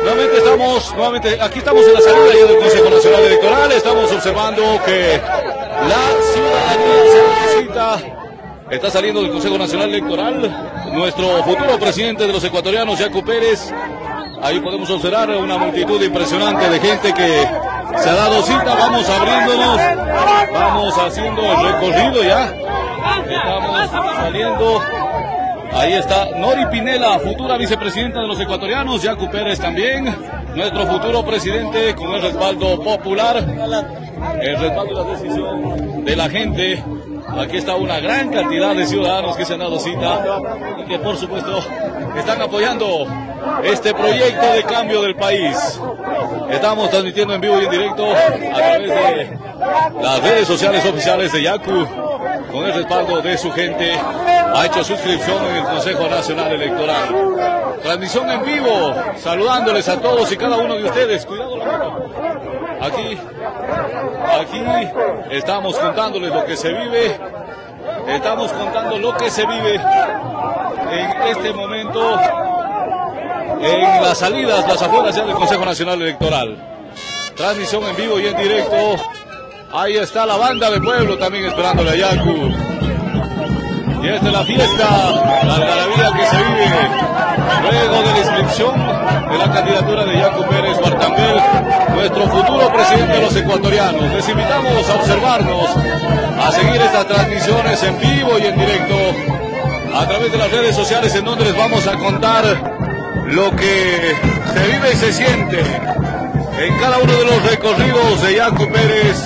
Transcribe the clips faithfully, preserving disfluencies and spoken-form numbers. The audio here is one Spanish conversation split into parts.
Nuevamente estamos, nuevamente, aquí estamos en la salida ya del Consejo Nacional Electoral. Estamos observando que la ciudadanía se necesita. Está saliendo del Consejo Nacional Electoral nuestro futuro presidente de los ecuatorianos, Yacu Pérez. Ahí podemos observar una multitud impresionante de gente que se ha dado cita. Vamos abriéndonos, vamos haciendo el recorrido ya. Estamos saliendo. Ahí está Nori Pinela, futura vicepresidenta de los ecuatorianos. Yacu Pérez también, nuestro futuro presidente, con el respaldo popular, el respaldo y la decisión de la gente. Aquí está una gran cantidad de ciudadanos que se han dado cita y que por supuesto están apoyando este proyecto de cambio del país. Estamos transmitiendo en vivo y en directo a través de las redes sociales oficiales de Yacu, con el respaldo de su gente. Ha hecho suscripción en el Consejo Nacional Electoral. Transmisión en vivo, saludándoles a todos y cada uno de ustedes. Cuidado la mano. Aquí, aquí estamos contándoles lo que se vive. Estamos contando lo que se vive en este momento en las salidas, las afueras ya del Consejo Nacional Electoral. Transmisión en vivo y en directo. Ahí está la banda de pueblo también esperándole a Yacu. Y esta es la fiesta, la algarabía que se vive luego de la inscripción de la candidatura de Yacu Pérez Bartambel, nuestro futuro presidente de los ecuatorianos. Les invitamos a observarnos, a seguir estas transmisiones en vivo y en directo a través de las redes sociales, en donde les vamos a contar lo que se vive y se siente en cada uno de los recorridos de Yacu Pérez.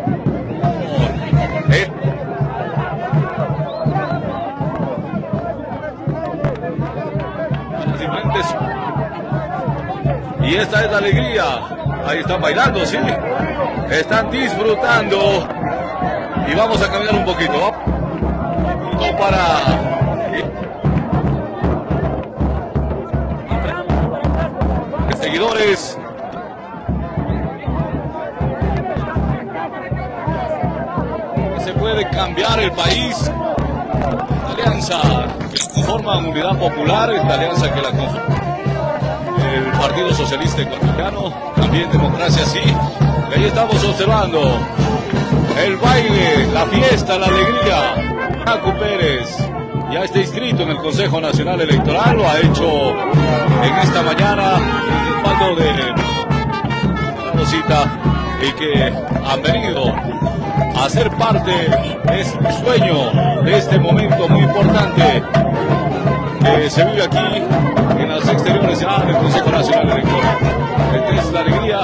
Y esta es la alegría. Ahí están bailando, sí. Están disfrutando. Y vamos a caminar un poquito. Para seguidores. Se puede cambiar el país. Esta alianza que conforma Unidad Popular, esta alianza que la conforma el Partido Socialista Ecuatoriano, también Democracia Sí. Y ahí estamos observando el baile, la fiesta, la alegría. Yacu Pérez ya está inscrito en el Consejo Nacional Electoral, lo ha hecho en esta mañana el respaldo de la cita y que han venido a ser parte de este sueño, de este momento muy importante que se vive aquí en las exteriores ya del Consejo Nacional Electoral. Esta es la alegría.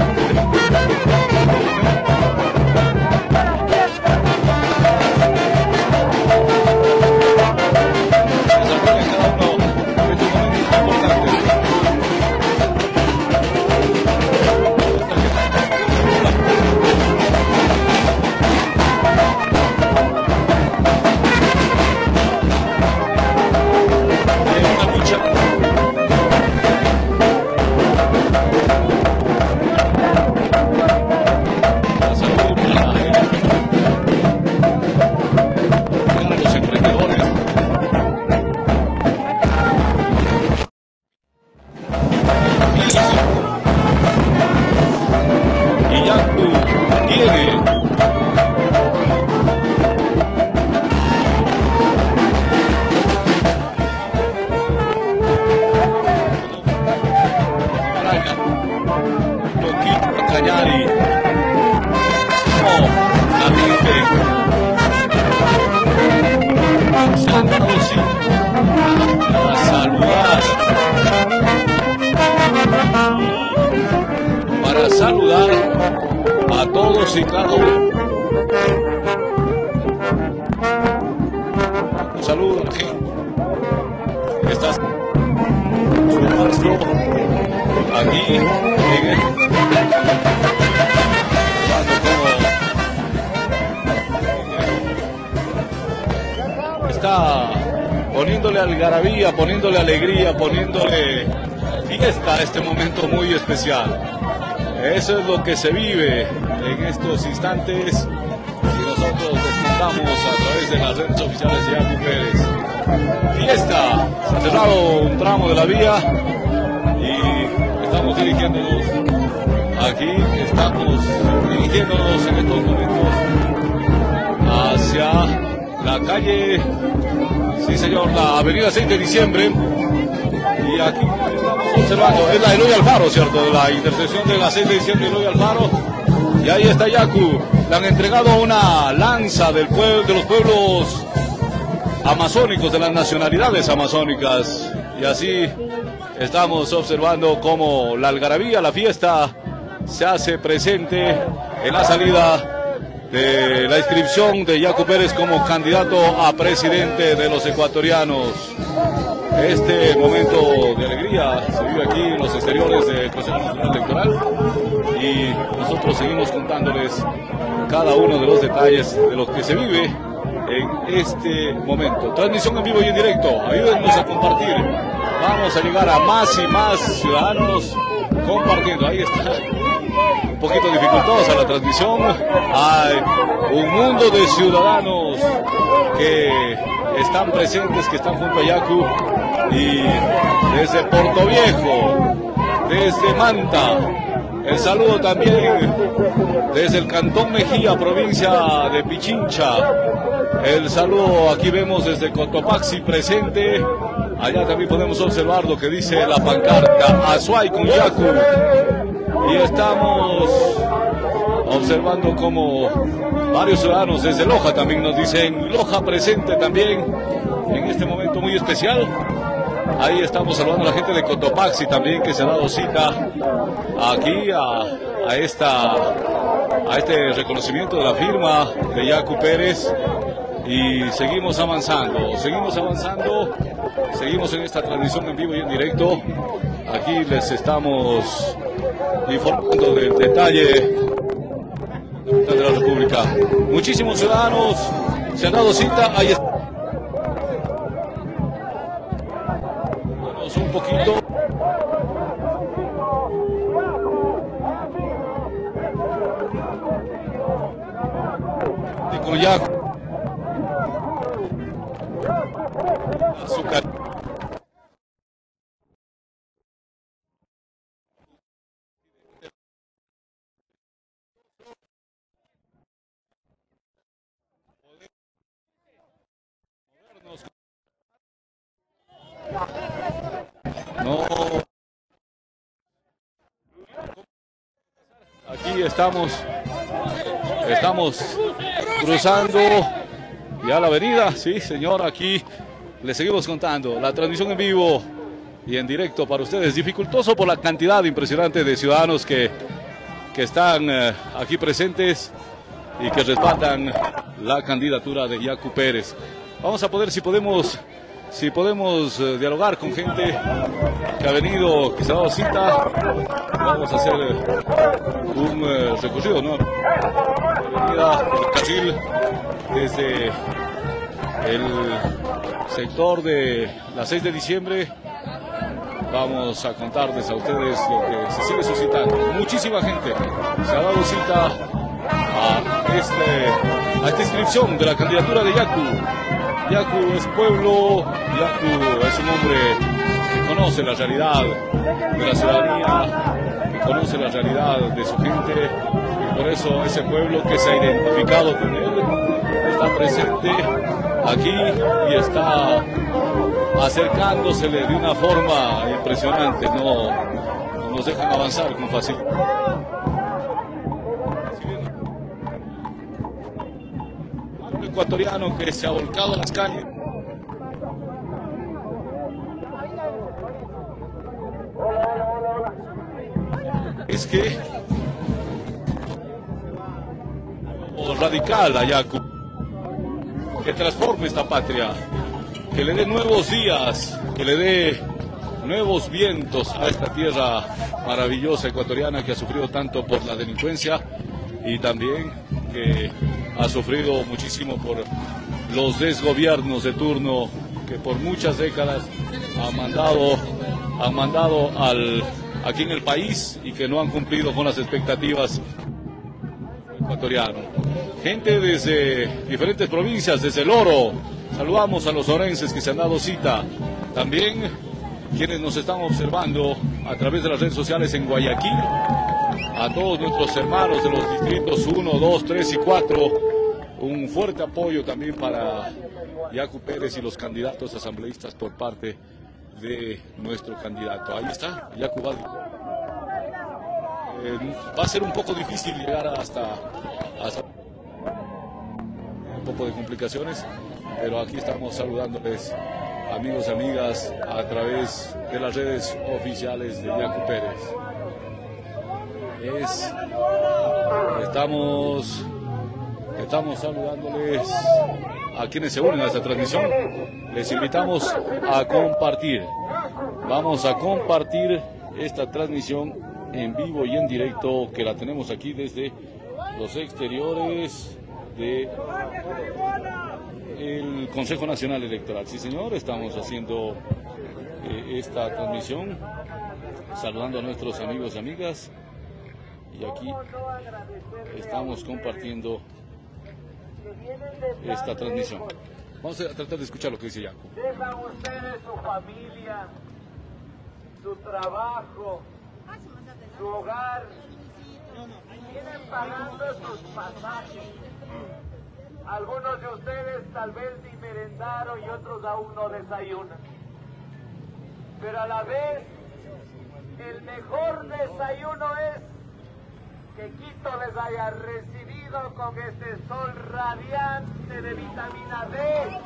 Para saludar a todos y cada uno. Un saludo a la gente. Estás aquí en el... Está poniéndole algarabía, poniéndole alegría, poniéndole fiesta a este momento muy especial. Eso es lo que se vive en estos instantes y nosotros les contamos a través de las redes oficiales de Yacu Pérez. Fiesta, se ha cerrado un tramo de la vía y estamos dirigiéndonos, aquí estamos dirigiéndonos en estos momentos hacia la calle, sí señor, la avenida seis de diciembre, y aquí estamos observando, es la Eloy Alfaro, ¿cierto? La intersección de la seis de diciembre y Eloy Alfaro, y ahí está Yaku. Le han entregado una lanza del pueblo, de los pueblos amazónicos, de las nacionalidades amazónicas, y así estamos observando cómo la algarabía, la fiesta se hace presente en la salida de la inscripción de Yaku Pérez como candidato a presidente de los ecuatorianos. Este momento de alegría se vive aquí en los exteriores del Consejo Nacional Electoral, y nosotros seguimos contándoles cada uno de los detalles de lo que se vive en este momento. Transmisión en vivo y en directo, ayúdennos a compartir. Vamos a llegar a más y más ciudadanos compartiendo. Ahí está, un poquito dificultosa la transmisión. Hay un mundo de ciudadanos que están presentes, que están junto a Yaku, y desde Puerto Viejo, desde Manta, el saludo también desde el Cantón Mejía, provincia de Pichincha. El saludo aquí vemos desde Cotopaxi presente. Allá también podemos observar lo que dice la pancarta Azuay con Yaku. Y estamos observando como varios ciudadanos desde Loja también nos dicen Loja presente también en este momento muy especial. Ahí estamos saludando a la gente de Cotopaxi también, que se ha dado cita aquí a, a, esta, a este reconocimiento de la firma de Yaku Pérez. Y seguimos avanzando, seguimos avanzando, seguimos en esta transmisión en vivo y en directo. Aquí les estamos informando del detalle de la República. Muchísimos ciudadanos se han dado cita. Ahí está. Un poquito. Y con Yaku. Azúcar. No. Aquí estamos, estamos cruzando ya la avenida, sí señor, aquí les seguimos contando la transmisión en vivo y en directo para ustedes. Dificultoso por la cantidad impresionante de ciudadanos que, que están eh, aquí presentes y que respaldan la candidatura de Yaku Pérez. Vamos a poder, si podemos, si podemos eh, dialogar con gente que ha venido, que se ha dado cita. Vamos a hacer eh, un eh, recorrido, ¿no? Avenida del Casil, desde el sector de la seis de diciembre. Vamos a contarles a ustedes lo que se sigue suscitando. Muchísima gente se ha dado cita a, este, a esta inscripción de la candidatura de Yaku. Yaku es pueblo, Yaku es un hombre que conoce la realidad de la ciudadanía, que conoce la realidad de su gente, y por eso ese pueblo que se ha identificado con él está presente aquí y está acercándosele de una forma impresionante. No, no nos dejan avanzar con facilidad. Un ecuatoriano que se ha volcado a las calles. Es que radical a Yaku, que transforme esta patria, que le dé nuevos días, que le dé nuevos vientos a esta tierra maravillosa ecuatoriana que ha sufrido tanto por la delincuencia y también que ha sufrido muchísimo por los desgobiernos de turno que por muchas décadas han mandado, han mandado al, aquí en el país y que no han cumplido con las expectativas ecuatorianas. Gente desde diferentes provincias, desde el Oro, saludamos a los orenses que se han dado cita, también quienes nos están observando a través de las redes sociales en Guayaquil. A todos nuestros hermanos de los distritos uno, dos, tres y cuatro, un fuerte apoyo también para Yacu Pérez y los candidatos asambleístas por parte de nuestro candidato. Ahí está, Yacu Badri. Eh, va a ser un poco difícil llegar hasta, hasta un poco de complicaciones, pero aquí estamos saludándoles, amigos y amigas, a través de las redes oficiales de Yacu Pérez. Es, estamos, estamos saludándoles a quienes se unen a esta transmisión. Les invitamos a compartir. Vamos a compartir esta transmisión en vivo y en directo, que la tenemos aquí desde los exteriores de el Consejo Nacional Electoral. Sí, señor, estamos haciendo eh, esta transmisión, saludando a nuestros amigos y amigas. Y aquí estamos compartiendo esta transmisión. Vamos a tratar de escuchar lo que dice Yacu. Dejan ustedes su familia, su trabajo, su hogar, y vienen pagando sus pasajes. Algunos de ustedes tal vez ni merendaron y otros aún no desayunan. Pero a la vez, el mejor desayuno es que Quito les haya recibido con este sol radiante de vitamina D.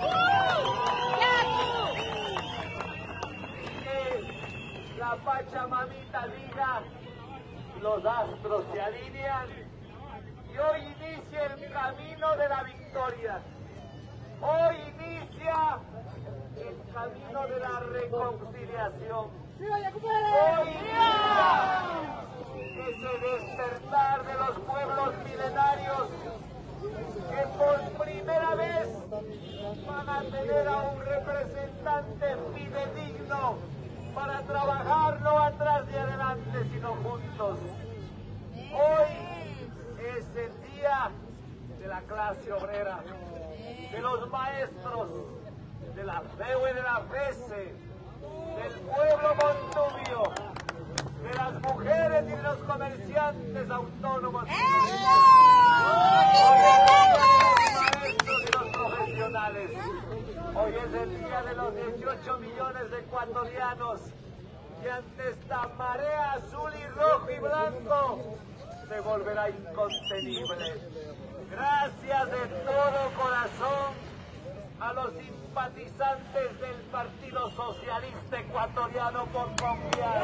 Que la Pachamamita diga, los astros se alinean y hoy inicia el camino de la victoria. Hoy inicia el camino de la reconciliación. Hoy inicia ese despertar de los pueblos milenarios que por primera vez van a tener a un representante fidedigno para trabajar no atrás y adelante, sino juntos. Hoy es el día de la clase obrera, de los maestros, de la F E U y de la F E S E, del pueblo montubio, de las mujeres y de los comerciantes autónomos, hoy es el día de los maestros y los profesionales. Hoy es el día de los dieciocho millones de ecuatorianos que ante esta marea azul y rojo y blanco se volverá incontenible. Gracias de todo corazón a los simpatizantes del Partido Socialista Ecuatoriano por confiar.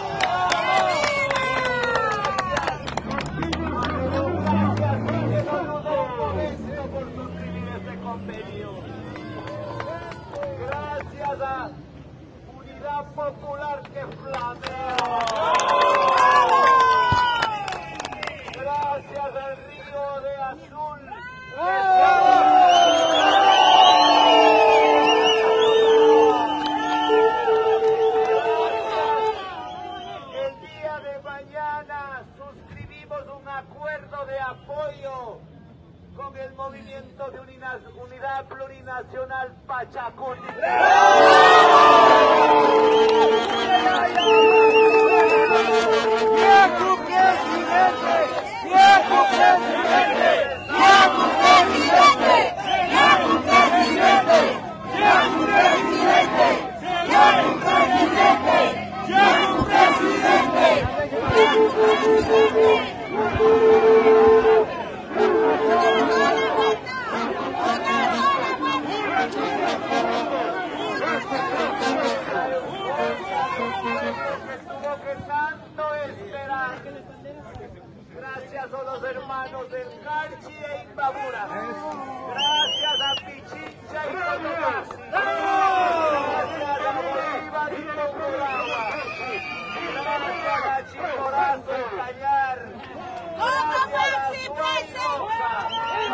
Gracias por suscribir este convenio. Gracias a Unidad Popular que flamea. Gracias al Río de Azul. El día de mañana suscribimos un acuerdo de apoyo con el movimiento de unidad, unidad plurinacional Pachacuti. ¡Yacu presidente! ¡Yacu presidente! ¡Yacu presidente! ¡Yacu presidente! ¡Yacu presidente! ¡Yacu presidente! ¡Yacu presidente! Que tuvo que tanto esperar. Gracias a los hermanos del Carchi e Imbabura. Gracias a Pichincha y Cotopaxi. Gracias a Bolívar y Tungurahua. Gracias a Chimborazo y Cañar. Gracias a Suaymoca.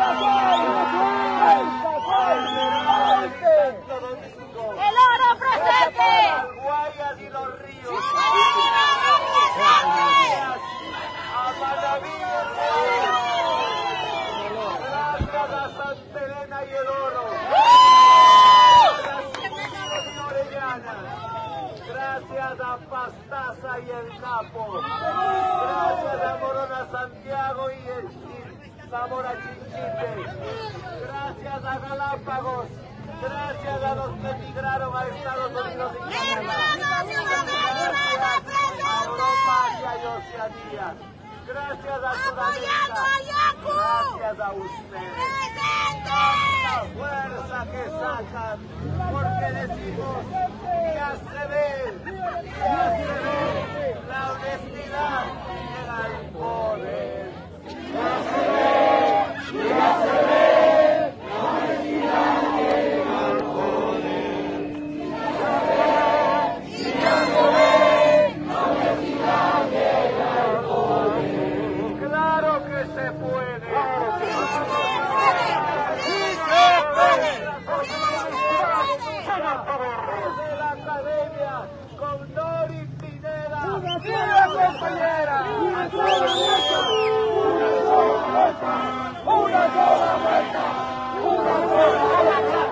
¡El oro presente! Las Guayas y los ríos. A Manaví, gracias a San Ayacucho. Gracias a Morona Santiago y, y Zamora Chinchipe. Gracias a Galápagos. Gracias a los que emigraron a Estados Unidos y Canadá. Gracias a Europa y a Oceanía. Gracias a Sudamérica. Gracias a ustedes. La fuerza que sacan, porque decimos, ya se ve, ya se ve, la honestidad llega al poder. Ya se ve, ya se ve, la honestidad llega al poder. Ya se ve, ya se ve, la honestidad llega al poder. Claro que se puede. Desde la academia con Dori Pineda, ¡viva compañera! ¡Una sola vuelta! ¡Una sola vuelta! ¡Una sola vuelta!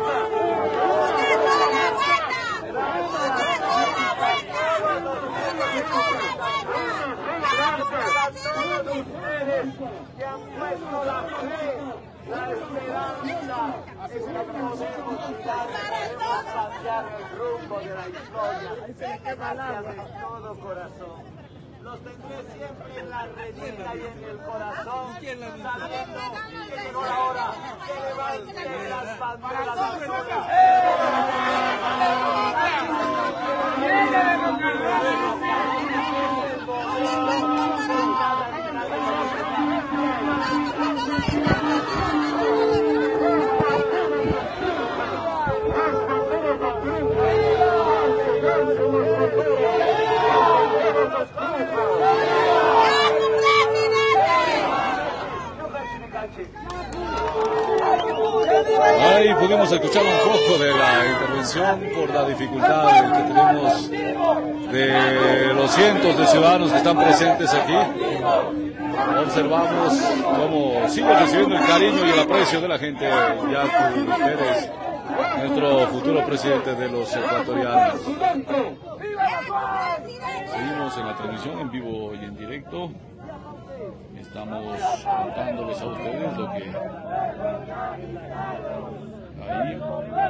Gracias a todos ustedes que han puesto la fe, la esperanza en que podemos dar y podemos cambiar el rumbo de la historia. Gracias de todo corazón. Los tendré siempre en la redita y en el corazón, sabiendo que llegó la hora que levanten las banderas azules. Ahí pudimos escuchar un poco de la intervención por la dificultad que tenemos de los cientos de ciudadanos que están presentes aquí. Observamos cómo sigue recibiendo el cariño y el aprecio de la gente Yacu Pérez, nuestro futuro presidente de los ecuatorianos. Seguimos en la transmisión en vivo y en directo. Estamos contándoles a ustedes lo que ahí,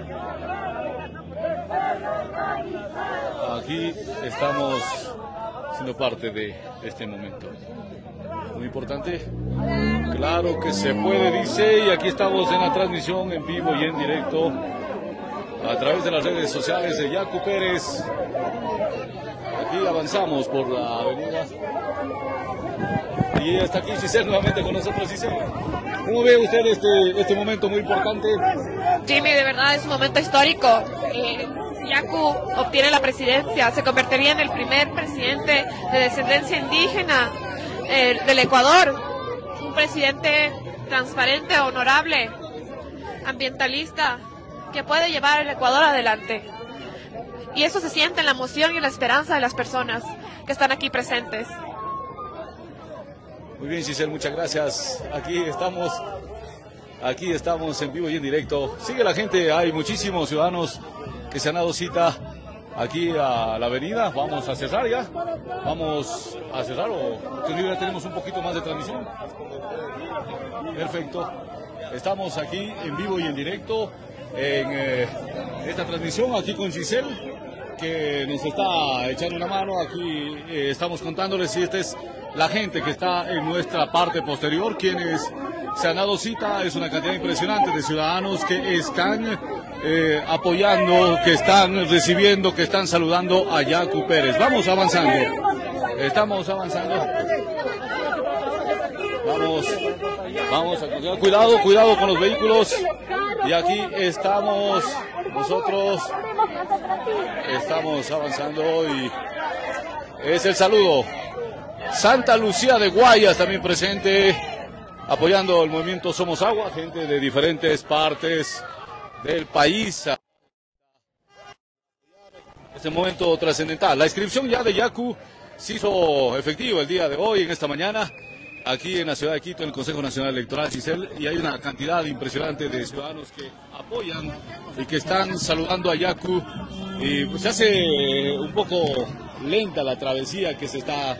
aquí estamos siendo parte de este momento muy importante. Claro que se puede, dice, y aquí estamos en la transmisión en vivo y en directo a través de las redes sociales de Yacu Pérez. Aquí avanzamos por la avenida. Y está aquí Giselle nuevamente con nosotros. Giselle, ¿cómo ve usted este, este momento muy importante? Jimmy, de verdad es un momento histórico. Eh, si Yacu obtiene la presidencia, se convertiría en el primer presidente de descendencia indígena eh, del Ecuador. Un presidente transparente, honorable, ambientalista, que puede llevar el Ecuador adelante. Y eso se siente en la emoción y en la esperanza de las personas que están aquí presentes. Muy bien, Giselle, muchas gracias. Aquí estamos, aquí estamos en vivo y en directo. Sigue la gente, hay muchísimos ciudadanos que se han dado cita aquí a la avenida. Vamos a cerrar ya. Vamos a cerrar o ya tenemos un poquito más de transmisión. Perfecto. Estamos aquí en vivo y en directo en eh, esta transmisión aquí con Giselle, que nos está echando una mano. Aquí eh, estamos contándoles si esta es la gente que está en nuestra parte posterior, quienes se han dado cita. Es una cantidad impresionante de ciudadanos que están eh, apoyando, que están recibiendo, que están saludando a Yacu Pérez. Vamos avanzando, estamos avanzando. Vamos, vamos a continuar. Cuidado, cuidado con los vehículos. Y aquí estamos nosotros, estamos avanzando y es el saludo. Santa Lucía de Guayas también presente, apoyando el movimiento Somos Agua, gente de diferentes partes del país. Este momento trascendental. La inscripción ya de Yacu se hizo efectivo el día de hoy, en esta mañana, aquí en la ciudad de Quito, en el Consejo Nacional Electoral, Giselle, y hay una cantidad impresionante de ciudadanos que apoyan y que están saludando a Yacu. Y pues se hace un poco lenta la travesía que se está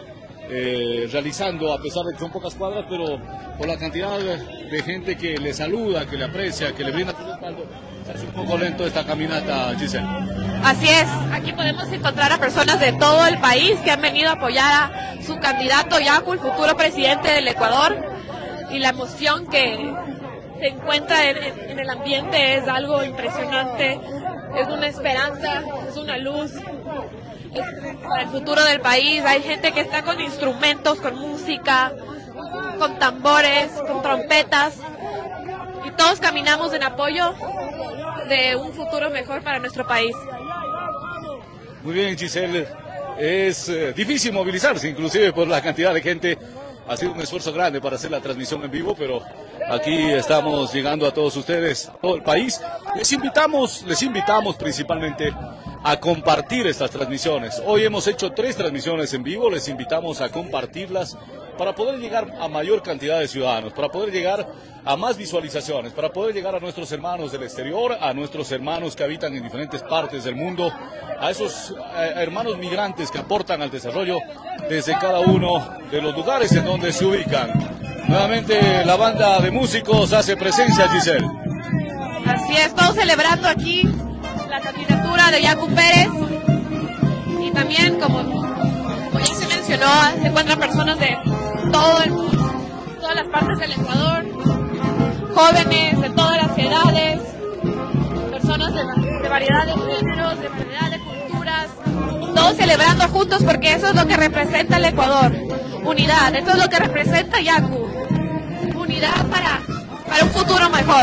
eh, realizando, a pesar de que son pocas cuadras, pero por la cantidad de gente que le saluda, que le aprecia, que le brinda su respaldo. Es un poco lento esta caminata, Giselle. Así es, aquí podemos encontrar a personas de todo el país que han venido a apoyar a su candidato Yaku, el futuro presidente del Ecuador, y la emoción que se encuentra en, en el ambiente es algo impresionante, es una esperanza, es una luz es para el futuro del país. Hay gente que está con instrumentos, con música, con tambores, con trompetas, y todos caminamos en apoyo de un futuro mejor para nuestro país. Muy bien, Giselle. Es eh, difícil movilizarse, inclusive por la cantidad de gente. Ha sido un esfuerzo grande para hacer la transmisión en vivo, pero aquí estamos llegando a todos ustedes, a todo el país. Les invitamos, les invitamos principalmente a compartir estas transmisiones. Hoy hemos hecho tres transmisiones en vivo, les invitamos a compartirlas para poder llegar a mayor cantidad de ciudadanos, para poder llegar a más visualizaciones, para poder llegar a nuestros hermanos del exterior, a nuestros hermanos que habitan en diferentes partes del mundo, a esos eh, hermanos migrantes que aportan al desarrollo desde cada uno de los lugares en donde se ubican. Nuevamente la banda de músicos hace presencia, Giselle. Así es, todos celebrando aquí la candidatura de Yaku Pérez, y también, como, como ya se mencionó, se encuentran personas de todo el, todas las partes del Ecuador, jóvenes de todas las edades, personas de, de variedad de géneros, de variedad de culturas, todos celebrando juntos, porque eso es lo que representa el Ecuador, unidad, eso es lo que representa Yaku, unidad para, para un futuro mejor.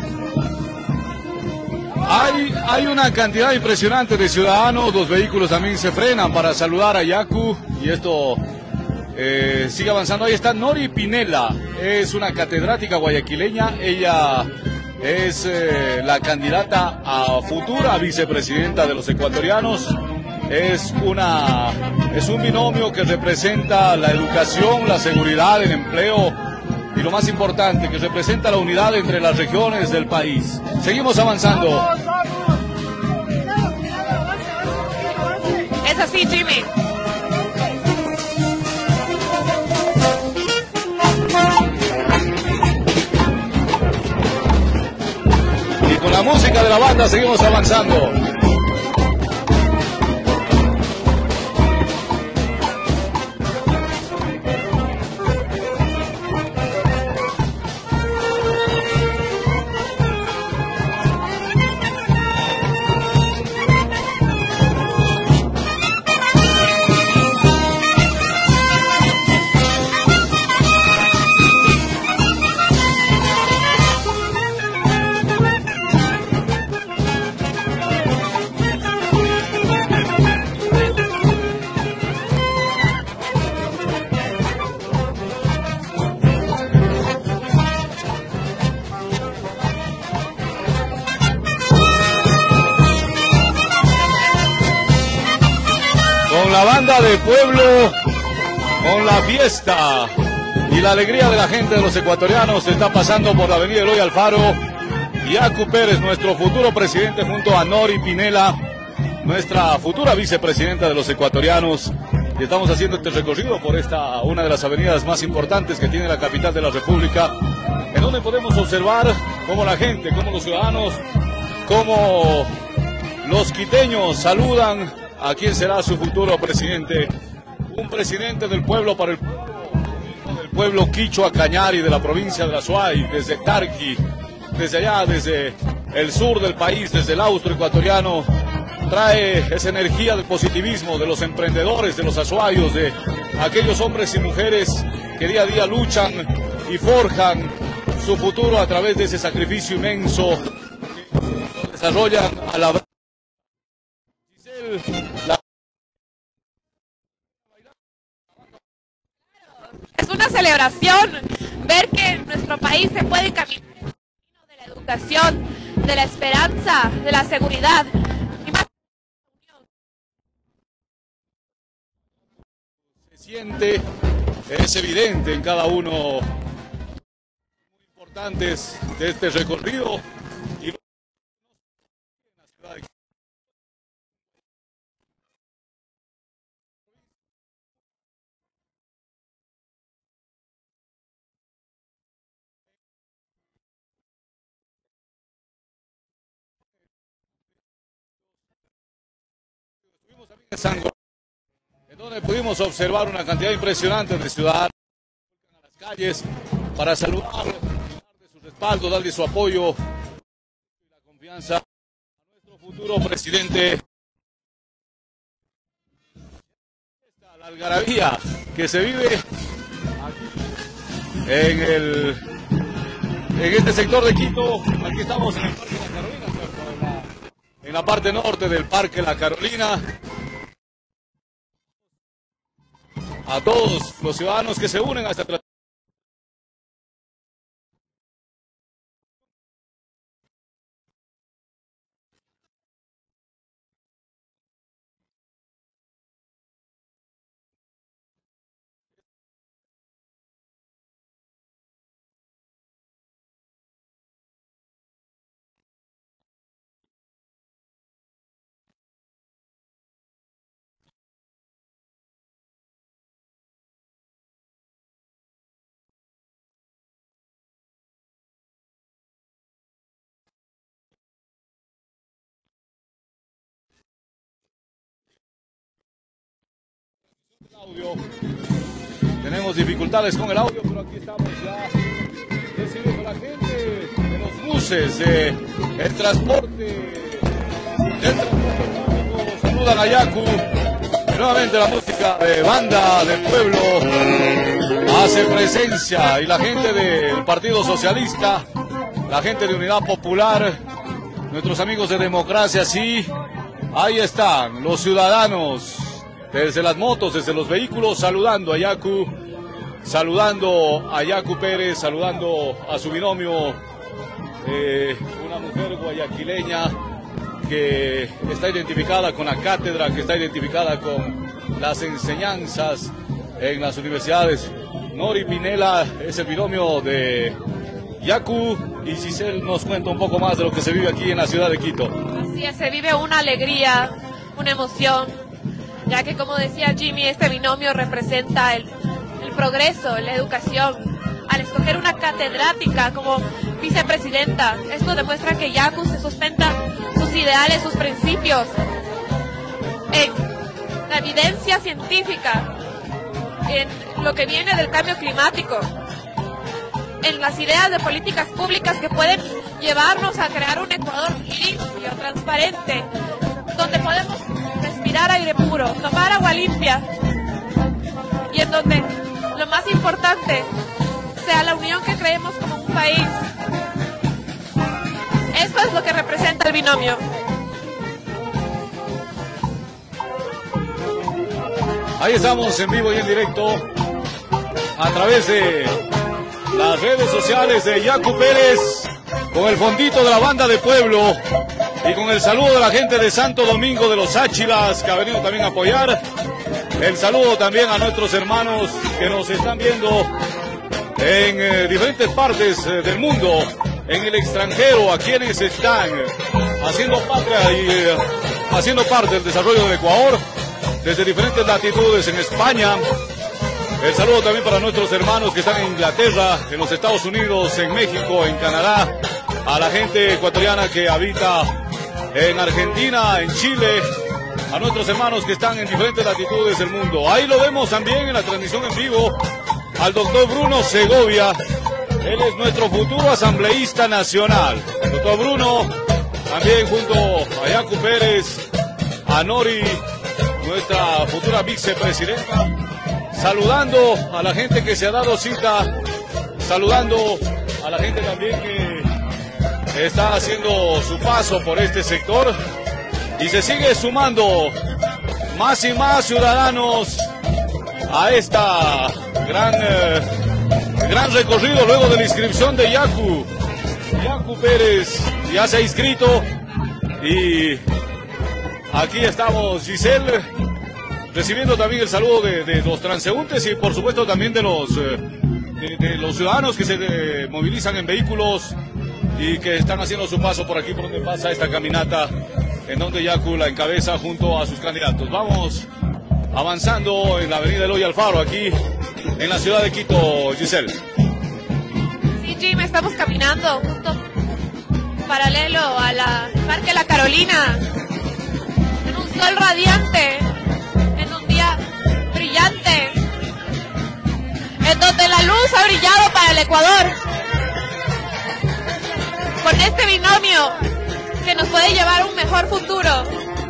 Hay, hay una cantidad impresionante de ciudadanos, los vehículos también se frenan para saludar a Yaku, y esto eh, sigue avanzando. Ahí está Nori Pinela, es una catedrática guayaquileña, ella es eh, la candidata a futura vicepresidenta de los ecuatorianos. Es, una, es un binomio que representa la educación, la seguridad, el empleo, y lo más importante, que representa la unidad entre las regiones del país. Seguimos avanzando. Es así, Jimmy. Y con la música de la banda seguimos avanzando. La banda de pueblo, con la fiesta y la alegría de la gente de los ecuatorianos, se está pasando por la avenida Eloy Alfaro. Yaku Pérez, nuestro futuro presidente, junto a Nori Pinela, nuestra futura vicepresidenta de los ecuatorianos. Y estamos haciendo este recorrido por esta, una de las avenidas más importantes que tiene la capital de la República, en donde podemos observar cómo la gente, cómo los ciudadanos, cómo los quiteños saludan a quién será su futuro presidente. Un presidente del pueblo para el pueblo, del pueblo quichua cañari de la provincia de la Azuay, desde Tarqui, desde allá, desde el sur del país, desde el austro ecuatoriano. Trae esa energía del positivismo de los emprendedores, de los azuayos, de aquellos hombres y mujeres que día a día luchan y forjan su futuro a través de ese sacrificio inmenso que desarrollan a la La... Es una celebración ver que en nuestro país se puede caminar en el camino de la educación, de la esperanza, de la seguridad. Y más... Se siente, es evidente en cada uno muy importantes de este recorrido. Y San Gordo, en donde pudimos observar una cantidad impresionante de ciudadanos a las calles para saludar, darle su respaldo, darle su apoyo y la confianza a nuestro futuro presidente. La algarabía que se vive aquí en el en este sector de Quito. Aquí estamos en el Parque La Carolina, ¿cierto? En la, en la parte norte del Parque La Carolina. A todos los ciudadanos que se unen a esta transmisión. Audio. Tenemos dificultades con el audio, pero aquí estamos ya recibiendo a la gente de los buses, de el transporte, el transporte público. Saludan a Yaku. Y nuevamente la música de banda del pueblo hace presencia, y la gente del Partido Socialista, la gente de Unidad Popular, nuestros amigos de Democracia, sí, ahí están los ciudadanos. Desde las motos, desde los vehículos, saludando a Yaku, saludando a Yaku Pérez, saludando a su binomio, eh, una mujer guayaquileña que está identificada con la cátedra, que está identificada con las enseñanzas en las universidades. Nori Pinela es el binomio de Yaku, y Giselle nos cuenta un poco más de lo que se vive aquí en la ciudad de Quito. Así es, se vive una alegría, una emoción, ya que, como decía Jimmy, este binomio representa el, el progreso, la educación. Al escoger una catedrática como vicepresidenta, esto demuestra que Yaku se sustenta sus ideales, sus principios en la evidencia científica, en lo que viene del cambio climático, en las ideas de políticas públicas que pueden llevarnos a crear un Ecuador limpio, transparente, donde podemos respirar aire puro, tomar agua limpia, y en donde lo más importante sea la unión que creemos como un país. Esto es lo que representa el binomio. Ahí estamos en vivo y en directo a través de las redes sociales de Yaku Pérez, con el fondito de la banda de pueblo y con el saludo de la gente de Santo Domingo de los Áchilas, que ha venido también a apoyar. El saludo también a nuestros hermanos que nos están viendo en eh, diferentes partes eh, del mundo, en el extranjero, a quienes están haciendo patria y eh, haciendo parte del desarrollo del Ecuador desde diferentes latitudes en España. El saludo también para nuestros hermanos que están en Inglaterra, en los Estados Unidos, en México, en Canadá, a la gente ecuatoriana que habita en Argentina, en Chile, a nuestros hermanos que están en diferentes latitudes del mundo. Ahí lo vemos también en la transmisión en vivo al doctor Bruno Segovia. Él es nuestro futuro asambleísta nacional. Doctor Bruno, también junto a Yaku Pérez, a Nori, nuestra futura vicepresidenta, saludando a la gente que se ha dado cita, saludando a la gente también que está haciendo su paso por este sector, y se sigue sumando más y más ciudadanos a esta gran, eh, gran recorrido luego de la inscripción de Yaku. Yaku Pérez ya se ha inscrito, y aquí estamos, Giselle, recibiendo también el saludo de, de los transeúntes y por supuesto también de los, eh, de, de los ciudadanos que se eh, movilizan en vehículos y que están haciendo su paso por aquí por donde pasa esta caminata, en donde Yaku la encabeza junto a sus candidatos. Vamos avanzando en la avenida Eloy Alfaro, aquí en la ciudad de Quito, Giselle. Sí, Jim, estamos caminando justo paralelo a la Parque La Carolina, en un sol radiante, en donde la luz ha brillado para el Ecuador, con este binomio que nos puede llevar a un mejor futuro,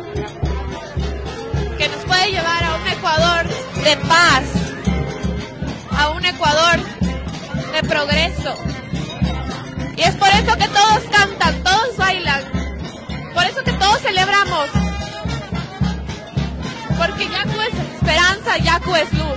que nos puede llevar a un Ecuador de paz, a un Ecuador de progreso. Y es por eso que todos cantan, todos bailan, por eso que todos celebramos, porque Yaku es esperanza, Yaku es luz.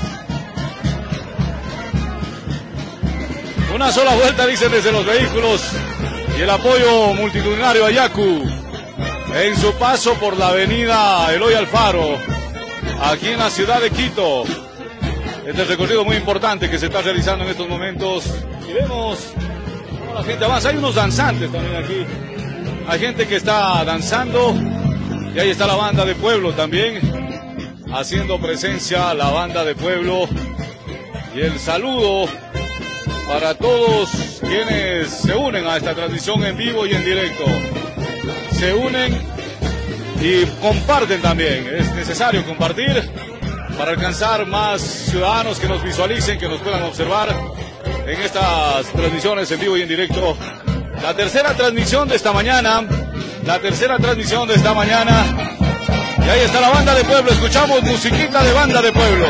Una sola vuelta, dicen desde los vehículos, y el apoyo multitudinario a Yaku en su paso por la avenida Eloy Alfaro, aquí en la ciudad de Quito. Este recorrido muy importante que se está realizando en estos momentos, y vemos cómo la gente avanza. Hay unos danzantes también aquí, hay gente que está danzando, y ahí está la banda de pueblo también, haciendo presencia la banda de pueblo, y el saludo para todos quienes se unen a esta transmisión en vivo y en directo. Se unen y comparten también. Es necesario compartir para alcanzar más ciudadanos que nos visualicen, que nos puedan observar en estas transmisiones en vivo y en directo. La tercera transmisión de esta mañana, la tercera transmisión de esta mañana. Y ahí está la banda de pueblo, escuchamos musiquita de banda de pueblo.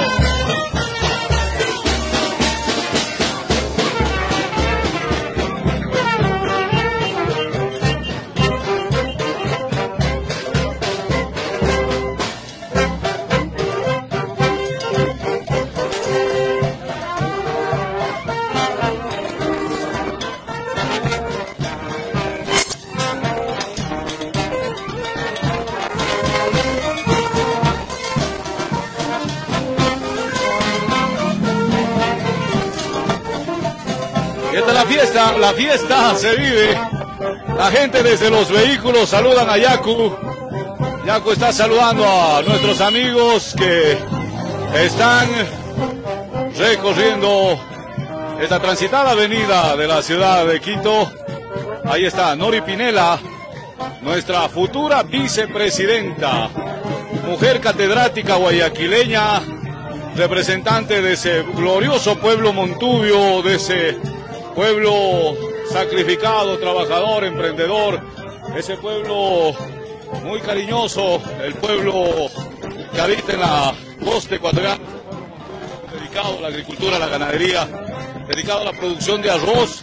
La fiesta, la fiesta se vive. La gente desde los vehículos saludan a Yaku. Yaku está saludando a nuestros amigos que están recorriendo esta transitada avenida de la ciudad de Quito. Ahí está Nori Pinela, nuestra futura vicepresidenta, mujer catedrática guayaquileña, representante de ese glorioso pueblo montubio, de ese pueblo sacrificado, trabajador, emprendedor, ese pueblo muy cariñoso, el pueblo que habita en la costa ecuatoriana, dedicado a la agricultura, a la ganadería, dedicado a la producción de arroz,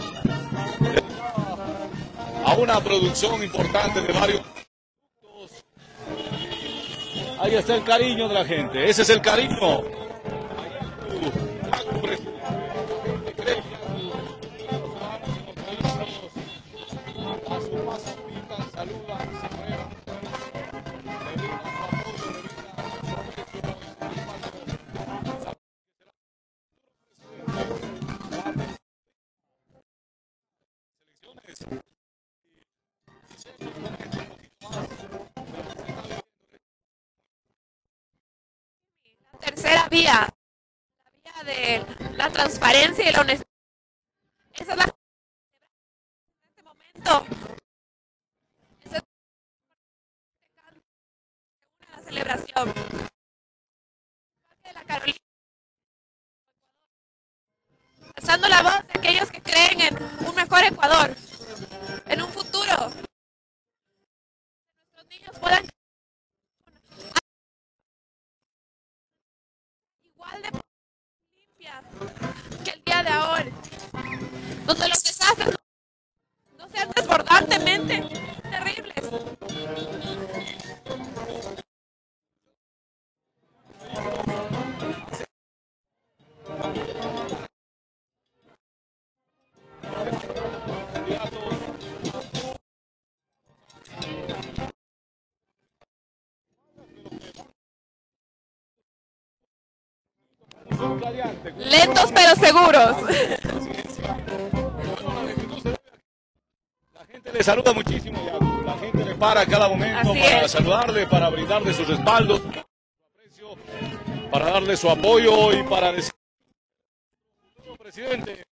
a una producción importante de varios productos. Ahí está el cariño de la gente, ese es el cariño. Tercera vía, la vía de la transparencia y la honestidad. Esa es la en este momento. Esa es una celebración. De la Carolina. Alzando la voz de aquellos que creen en un mejor Ecuador, en un futuro. Nuestros niños puedan igual de limpia que el día de ahora, donde los desastres no sean desbordantemente terribles. Lentos pero seguros. La gente le saluda muchísimo, Yaku. La gente le para a cada momento Así para es. saludarle, para brindarle su respaldo, para darle su apoyo y para decir, presidente,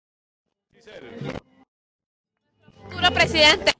Futuro presidente.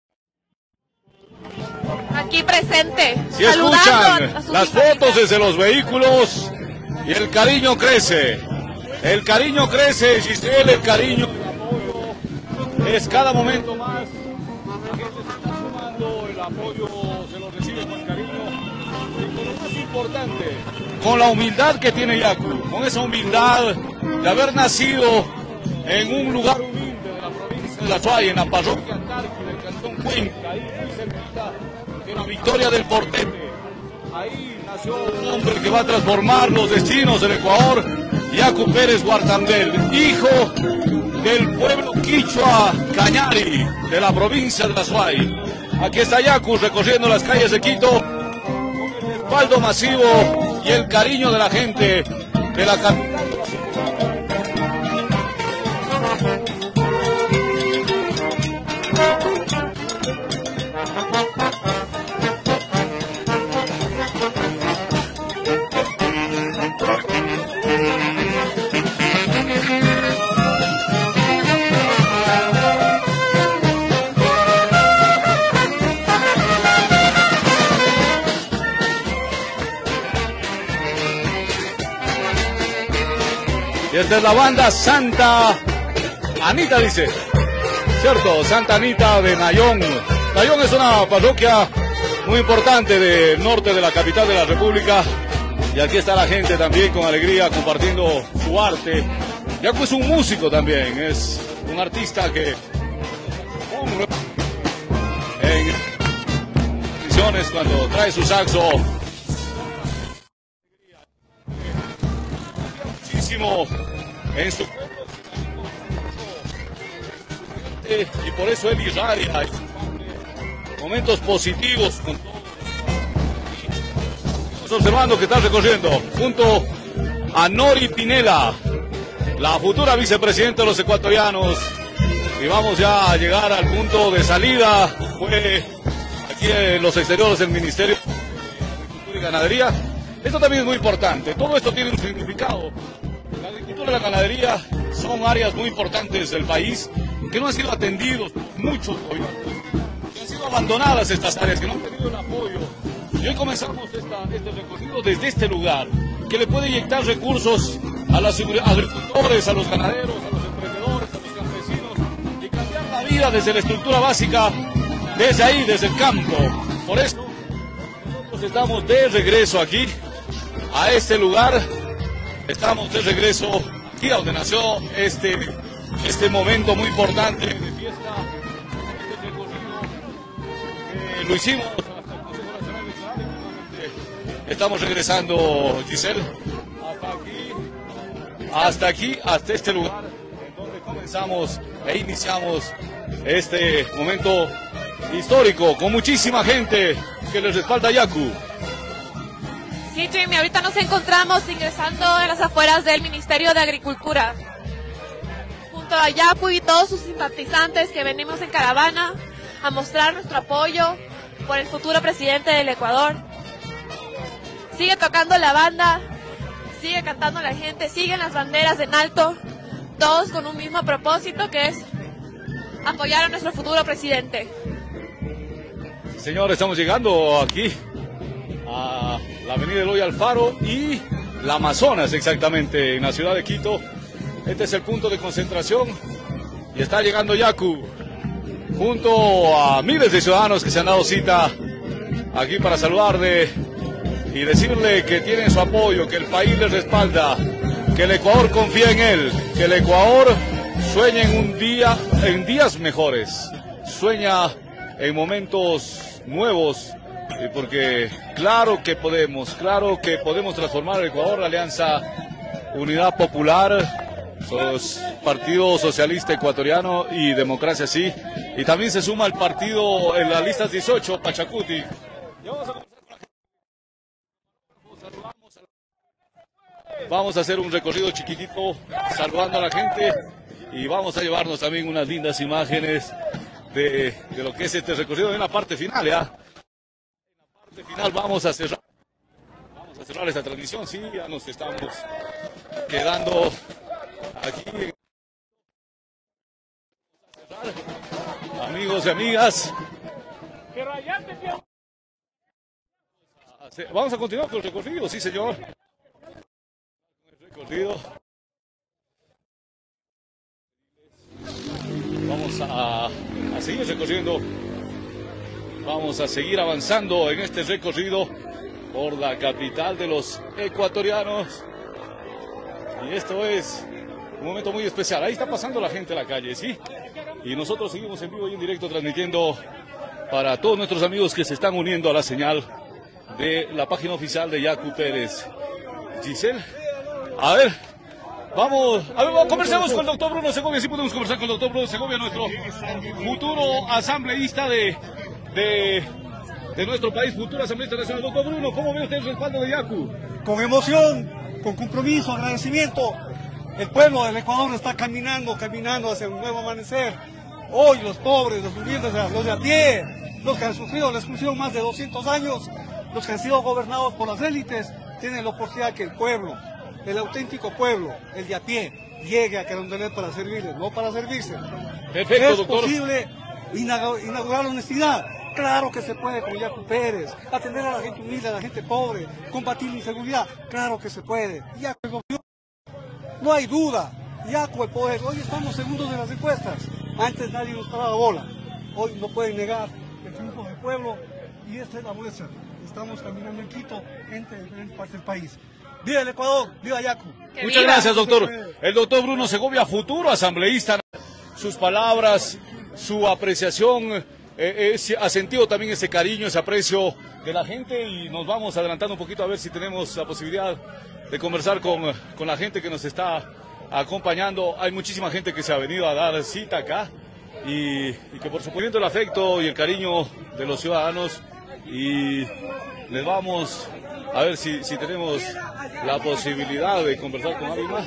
Aquí presente. si saludando escuchan a sus las hijas. fotos desde los vehículos y el cariño crece. El cariño crece, Giselle, el cariño, el apoyo es cada momento más. La gente se está sumando, el apoyo se lo recibe con cariño. Y con lo más importante, con la humildad que tiene Yacu, con esa humildad de haber nacido en un lugar humilde de la provincia de La Suay, en la parroquia Antarqui del cantón Cuenca, ahí muy cerquita de la Victoria del Portete. Ahí nació un hombre que va a transformar los destinos del Ecuador, Yacu Pérez Guartandel, hijo del pueblo quichua Cañari, de la provincia de La Suay. Aquí está Yacu recorriendo las calles de Quito, con el respaldo masivo y el cariño de la gente de la capital. Y esta es la banda Santa Anita, dice. Cierto, Santa Anita de Nayón. Nayón es una parroquia muy importante del norte de la capital de la República. Y aquí está la gente también con alegría compartiendo su arte. Yacu es un músico también, es un artista que en ediciones cuando trae su saxo muchísimo en su y por eso él irradia momentos positivos con todos. Estamos observando que está recorriendo junto a Nori Pinela, la futura vicepresidenta de los ecuatorianos, y vamos ya a llegar al punto de salida. Fue aquí en los exteriores del Ministerio de Agricultura y Ganadería. Esto también es muy importante, todo esto tiene un significado. La agricultura y la ganadería son áreas muy importantes del país que no han sido atendidos por muchos gobiernos, que han sido abandonadas estas áreas, que no han tenido el apoyo. Y hoy comenzamos esta, este recorrido desde este lugar, que le puede inyectar recursos a los agricultores, a los ganaderos, a los emprendedores, a los campesinos, y cambiar la vida desde la estructura básica, desde ahí, desde el campo. Por eso, nosotros estamos de regreso aquí, a este lugar. Estamos de regreso aquí a donde nació este, este momento muy importante de fiesta, este recorrido. Eh, lo hicimos hasta el Consejo Nacional Electoral y finalmente estamos regresando, Giselle, hasta aquí, hasta aquí, hasta este lugar, en donde comenzamos e iniciamos este momento histórico, con muchísima gente que les respalda a Yacu. Sí, Jimmy, ahorita nos encontramos ingresando en las afueras del Ministerio de Agricultura, junto a Yacu y todos sus simpatizantes que venimos en caravana a mostrar nuestro apoyo por el futuro presidente del Ecuador. Sigue tocando la banda, sigue cantando la gente, siguen las banderas en alto, todos con un mismo propósito, que es apoyar a nuestro futuro presidente. Señor, estamos llegando aquí a la avenida Eloy Alfaro y la Amazonas, exactamente, en la ciudad de Quito. Este es el punto de concentración y está llegando Yacu junto a miles de ciudadanos que se han dado cita aquí para saludarle y decirle que tienen su apoyo, que el país les respalda, que el Ecuador confía en él, que el Ecuador sueña en un día, en días mejores, sueña en momentos nuevos. Porque claro que podemos, claro que podemos transformar el Ecuador. La Alianza Unidad Popular, los Partido Socialista Ecuatoriano y Democracia Sí, y también se suma el partido en las listas dieciocho, Pachacuti. Y vamos a comenzar con la gente. Vamos a hacer un recorrido chiquitito saludando a la gente y vamos a llevarnos también unas lindas imágenes de, de lo que es este recorrido en la parte final, ¿ya? Final vamos a cerrar vamos a cerrar esta transmisión. Sí, ya nos estamos quedando aquí, amigos y amigas. Vamos a continuar con el recorrido, sí señor, el recorrido. vamos a, a seguir recorriendo, vamos a seguir avanzando en este recorrido por la capital de los ecuatorianos. Y esto es un momento muy especial. Ahí está pasando la gente a la calle, ¿sí? Y nosotros seguimos en vivo y en directo transmitiendo para todos nuestros amigos que se están uniendo a la señal de la página oficial de Yacu Pérez. Giselle, a ver, vamos, a ver, conversemos con el doctor Bruno Segovia. Sí podemos conversar con el doctor Bruno Segovia, nuestro futuro asambleísta de, de, de nuestro país, futuro asambleísta nacional. Doctor Bruno, ¿cómo ve usted el respaldo de Yacu? Con emoción, con compromiso, agradecimiento. El pueblo del Ecuador está caminando, caminando hacia un nuevo amanecer. Hoy los pobres, los humildes, los de a pie, los que han sufrido la exclusión más de doscientos años, los que han sido gobernados por las élites, tienen la oportunidad que el pueblo, el auténtico pueblo, el de a pie, llegue a Carondelet para servirles, no para servirse. Perfecto, ¿Es doctor. posible inaugurar la honestidad? Claro que se puede con Yacu Pérez, atender a la gente humilde, a la gente pobre, combatir la inseguridad, claro que se puede. Yacu el gobierno, no hay duda, Yacu el poder, hoy estamos segundos de las encuestas, antes nadie nos paraba bola, hoy no pueden negar el triunfo del pueblo y esta es la muestra. Estamos caminando en Quito, entre diferentes partes del país. ¡Viva el Ecuador! ¡Viva Yacu! Muchas gracias, doctor. El doctor Bruno Segovia, futuro asambleísta. Sus palabras, su apreciación, eh, eh, ha sentido también ese cariño, ese aprecio de la gente y nos vamos adelantando un poquito a ver si tenemos la posibilidad de conversar con, con la gente que nos está acompañando. Hay muchísima gente que se ha venido a dar cita acá y, y que por supuesto el afecto y el cariño de los ciudadanos. Y les vamos a ver si, si tenemos la posibilidad de conversar con alguien más.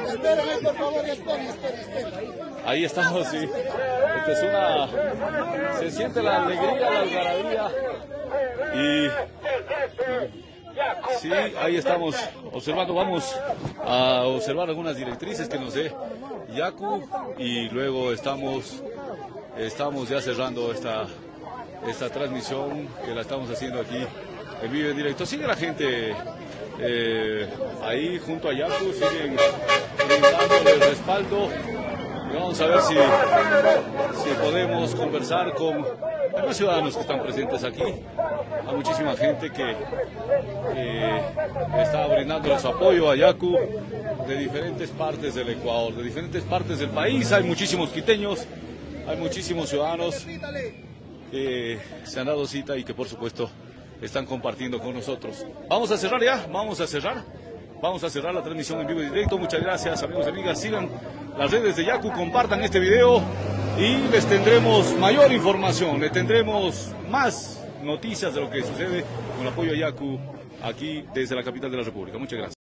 Ahí estamos, sí. Esta es una... Se siente la alegría, la algarabía. Y... Sí, ahí estamos observando. Vamos a observar algunas directrices que nos dé Yacu. Y luego estamos, estamos ya cerrando esta... esta transmisión que la estamos haciendo aquí en vivo en directo. Sigue la gente eh, ahí junto a Yacu, siguen dándole el respaldo y vamos a ver si, si podemos conversar con los ciudadanos que están presentes aquí. Hay muchísima gente que eh, está brindando su apoyo a Yacu de diferentes partes del Ecuador, de diferentes partes del país. Hay muchísimos quiteños, hay muchísimos ciudadanos que se han dado cita y que por supuesto están compartiendo con nosotros. Vamos a cerrar ya, vamos a cerrar, vamos a cerrar la transmisión en vivo y directo. Muchas gracias, amigos y amigas, sigan las redes de Yacu, compartan este video y les tendremos mayor información, les tendremos más noticias de lo que sucede con el apoyo a Yacu aquí desde la capital de la República. Muchas gracias.